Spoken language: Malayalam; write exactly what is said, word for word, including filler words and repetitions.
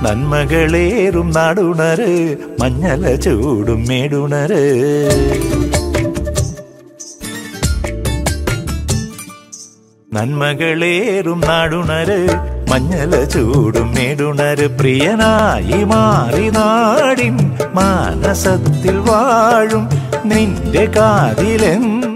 നന്മകളേറും നാടുണര് മഞ്ഞല ചൂടും മേടുണര് നന്മകളേറും നാടുണര് മഞ്ഞല ചൂടും മേടുണര് പ്രിയനായി മാറി നാടിൻ മാനസത്തിൽ വാഴും നിന്റെ കാതിലെന്ന്